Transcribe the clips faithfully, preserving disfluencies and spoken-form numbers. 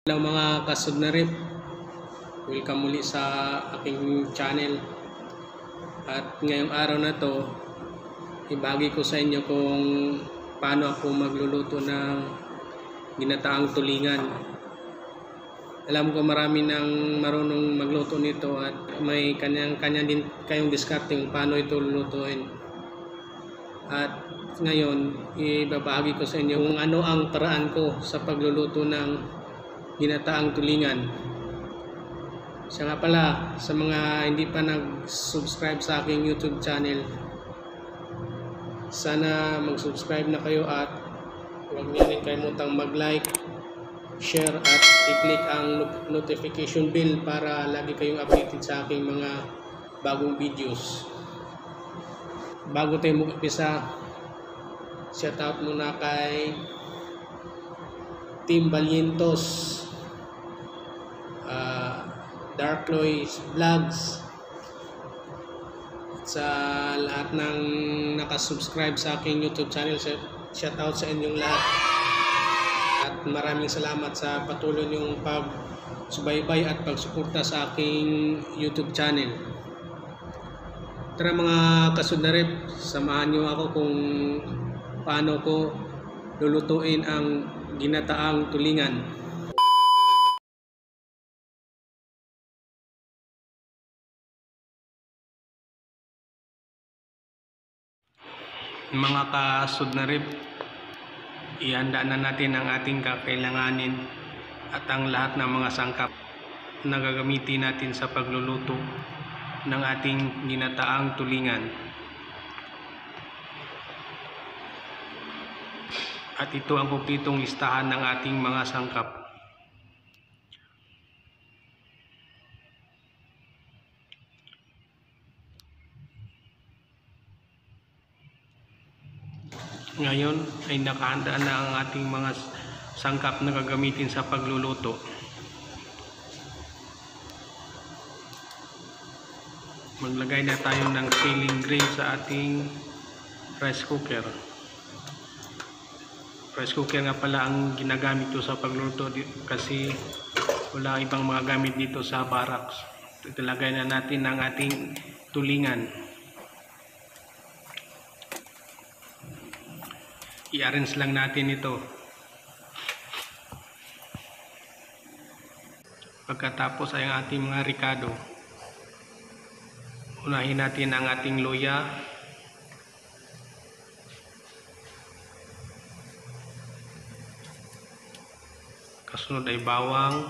Hello mga kasod na rip, welcome muli sa aking channel. At ngayong araw na to, ibahagi ko sa inyo kung paano ako magluluto ng ginataang tulingan. Alam ko marami nang marunong magluto nito at may kanyang-kanya din kayong diskarte kung paano ito lulutuin. At ngayon, ibabahagi ko sa inyo kung ano ang paraan ko sa pagluluto ng ginataang tulingan. Siya nga pala, sa mga hindi pa nag-subscribe sa aking YouTube channel, sana mag-subscribe na kayo at huwag niyo rin kalimutang mag-like, share at i-click ang notification bell para lagi kayong updated sa aking mga bagong videos. Bago tayo mag-umpisa, shoutout muna kay Team Valientos, uh, Dark Lois Vlogs, sa lahat ng nakasubscribe sa aking YouTube channel. Shoutout sa inyong lahat at maraming salamat sa patuloy niyong pagsubaybay at pagsuporta sa aking YouTube channel. Tara mga kasod na rep, samahan niyo ako kung paano ko lulutuin ang ginataang tulingan. Mga kasod na rip, ihanda na natin ang ating kakailanganin at ang lahat ng mga sangkap na gagamitin natin sa pagluluto ng ating ginataang tulingan. At ito ang kumpletong listahan ng ating mga sangkap. Ngayon ay nakahanda na ang ating mga sangkap na gagamitin sa pagluluto. Maglagay na tayo ng ceiling grill sa ating rice cooker. Rice cooker nga pala ang ginagamit ko sa pagluluto kasi wala ibang mga gamit dito sa barracks. Ilalagay na natin ang ating tulingan. I-arrange lang natin ito. Pagkatapos ay ang ating mga ricado. Unahin natin ang ating luya. Kasunod ay bawang,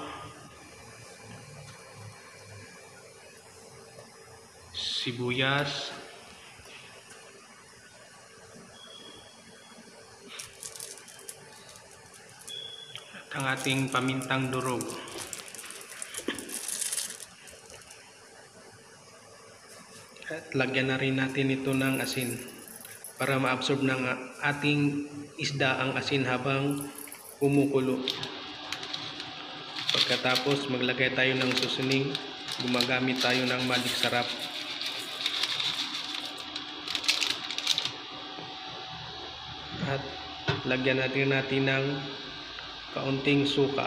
sibuyas, at ang ating pamintang durog. At lagyan na rin natin ito ng asin para ma-absorb ng ating isda ang asin habang kumukulo. Pagkatapos maglagay tayo ng seasoning, gumagamit tayo ng Magic Sarap. At lagyan natin natin ng kaunting suka.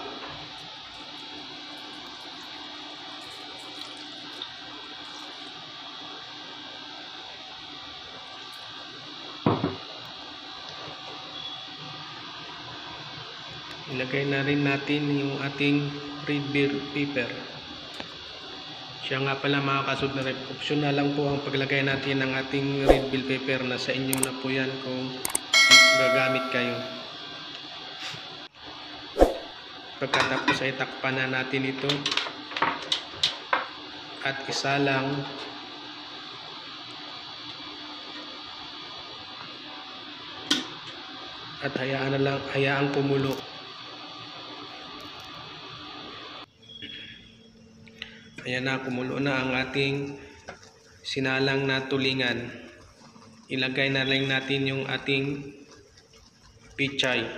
Ilagay na rin natin yung ating red bell pepper. Siya nga pala mga kasod na rep, optional lang po ang paglagay natin ng ating red bell pepper. Nasa inyo na po yan kung gagamit kayo. Pagkatapos ay takpan na natin ito at isa lang. At hayaan na lang, hayaan kumulo. Ayan na, kumulo na ang ating sinalang na tulingan. Ilagay na lang natin yung ating pichay.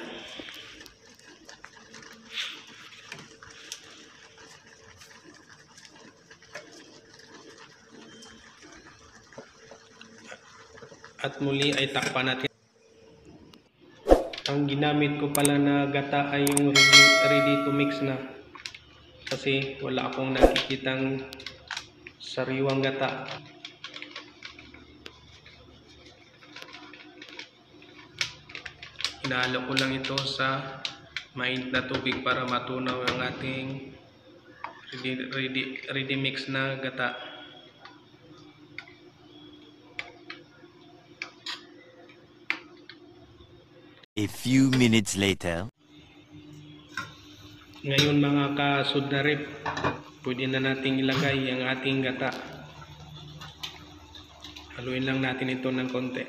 At muli ay takpan natin. Ang ginamit ko pala na gata ay yung ready, ready to mix na. kasi wala akong nakikitang sariwang gata. Inalo ko lang ito sa mainit na tubig para matunaw ang ating ready, ready, ready mix na gata. A few minutes later. Ngayon mga kasudnarip, pwede na nating ilagay ang ating gata. Haluin lang natin ito ng konti.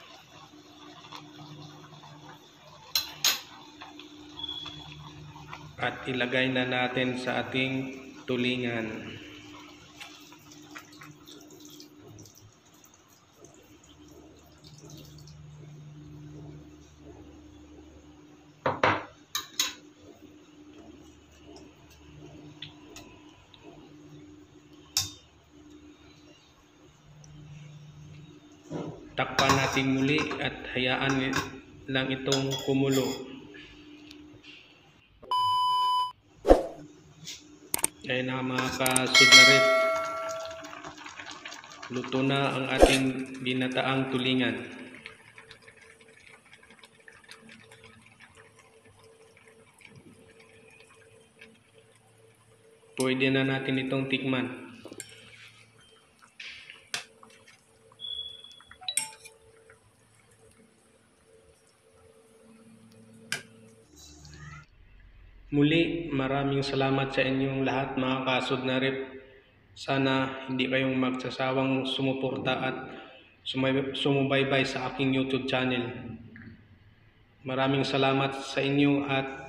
At ilagay na natin sa ating tulingan. Takpan natin muli at hayaan lang itong kumulo. Ayan na mga kasudnarip, luto na ang ating binataang tulingan. Pwede na natin itong tikman. Muli, maraming salamat sa inyong lahat mga kasudnarip. Sana hindi kayong magsasawang sumuporta at sumubaybay sa aking YouTube channel. Maraming salamat sa inyo at